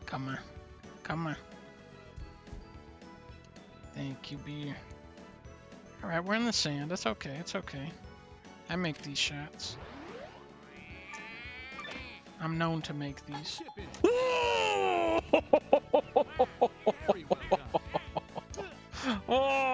Come on. Come on. Thank you, beer. Alright, we're in the sand. It's okay. It's okay. I make these shots. I'm known to make these. Very well done. Oh!